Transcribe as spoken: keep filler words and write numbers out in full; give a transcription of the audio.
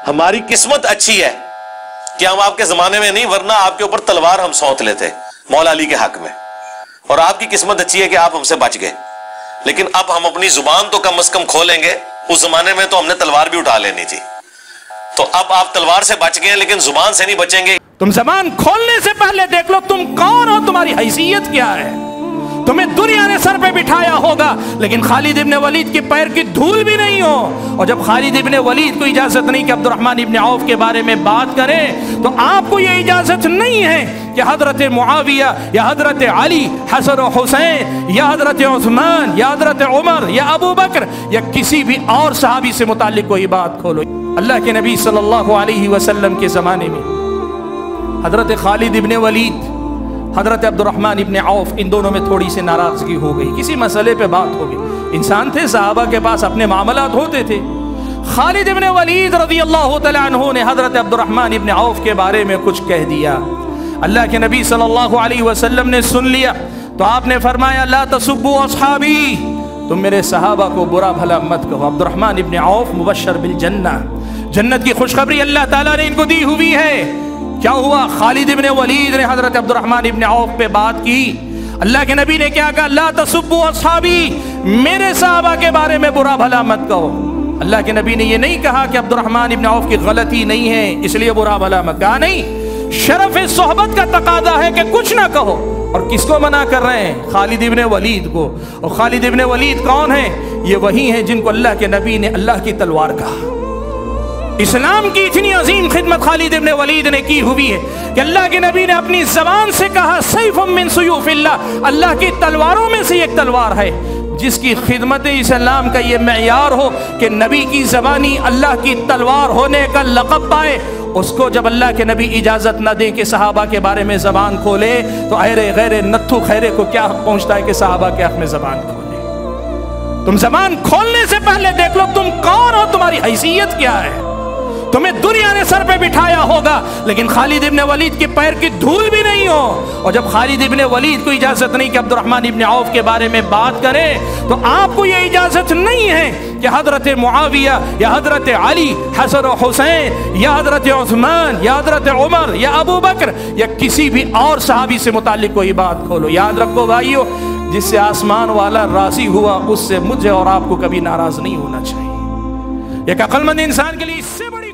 ہماری قسمت اچھی ہے کہ ہم آپ کے زمانے میں نہیں، ورنہ آپ کے اوپر تلوار ہم سونت لیتے مولا علی کے حق میں، اور آپ کی قسمت اچھی ہے کہ آپ ہم سے بچ گئے. لیکن اب ہم اپنی زبان تو کم از کم کھولیں گے. اس زمانے میں تو ہم نے تلوار بھی اٹھا لینی تھی. تو اب آپ تلوار سے بچ گئے لیکن زبان سے نہیں بچیں گے. تم زبان کھولنے سے پہلے دیکھ لو تم کون ہو، تمہاری حیثیت کیا ہے. تمہیں دنیا نے سر پہ بٹھایا ہوگا لیکن خالد ابن ولید کے پیر کی دھول بھی نہیں ہو. اور جب خالد ابن ولید کو اجازت نہیں کہ عبد الرحمن ابن عوف کے بارے میں بات کریں تو آپ کو یہ اجازت نہیں ہے کہ حضرت معاویہ یا حضرت علی، حسن و حسین یا حضرت عثمان یا حضرت عمر یا ابو بکر یا کسی بھی اور صحابی سے متعلق کوئی بات کھولو. اللہ کے نبی صلی اللہ علیہ وسلم کے زمانے میں حضرت خالد ابن ولید، حضرت عبد الرحمن ابن عوف، ان دونوں میں تھوڑی سی ناراضگی ہو گئی. کسی مسئلے پہ بات ہو گئی. انسان تھے، صحابہ کے پاس اپنے معاملات ہوتے تھے. خالد ابن ولید رضی اللہ تعالیٰ عنہ نے حضرت عبد الرحمن ابن عوف کے بارے میں کچھ کہہ دیا. اللہ کے نبی صلی اللہ علیہ وسلم نے سن لیا تو آپ نے فرمایا لا تسبوا اصحابی، تم میرے صحابہ کو برا بھلا مت کہو. عبد الرحمن ابن عوف مبشر بالجنہ، جنت کی خوشخبری اللہ تعالیٰ نے ان کو دی ہوئی ہے. کیا ہوا؟ خالد ابن ولید نے حضرت عبد الرحمن ابن عوف پہ بات کی. اللہ کے نبی نے کیا کہا؟ لا تسبوا اصحابی، میرے صحابہ کے بارے میں برا بھلا مت کہو. اللہ کے نبی نے یہ نہیں کہا کہ عبد الرحمن ابن عوف کی غلطی نہیں ہے اس لیے برا بھلا مت کہا، نہیں. شرف صحبت کا تقاضا ہے کہ کچھ نہ کہو. اور کس کو منع کر رہے ہیں؟ خالد ابن ولید کو. اور خالد ابن ولید کون ہیں؟ یہ وہی ہیں جن کو اللہ کے نبی نے اللہ کی تلوار کہا. اسلام کی اتنی عظیم خدمت خالد ابن ولید نے کی ہوئی ہے کہ اللہ کے نبی نے اپنی زبان سے کہا سیف من سیوف اللہ، اللہ کی تلواروں میں سے ایک تلوار ہے. جس کی خدمت اسلام کا یہ معیار ہو کہ نبی کی زبانی اللہ کی تلوار ہونے کا لقب پائے، اس کو جب اللہ کے نبی اجازت نہ دیں کہ صحابہ کے بارے میں زبان کھولے تو ایرے غیر نتھو خیرے کو کیا حق پہنچتا ہے کہ صحابہ کے حق میں زبان کھولے. تم زبان کھولنے سے پہلے دیکھ لو تم کون ہو، تمہاری حیثیت کیا ہے. تمہیں دنیا نے سر پہ بٹھایا ہوگا لیکن خالد ابن ولید کے پیر کی دھول بھی نہیں ہو. اور جب خالد ابن ولید کو اجازت نہیں کہ عبد الرحمن ابن عوف کے بارے میں بات کرے تو آپ کو یہ اجازت نہیں ہے کہ حضرت معاویہ یا حضرت علی، حسن و حسین یا حضرت عثمان یا حضرت عمر یا ابو بکر یا کسی بھی اور صحابی سے متعلق کوئی بات کھولو. یاد رکھو بھائیو، جس سے آسمان والا راضی ہوا اس سے مجھے اور آپ کو کبھی ناراض نہیں ہونا چاہیے. ایک عقل مند انسان کے لیے اس سے بڑی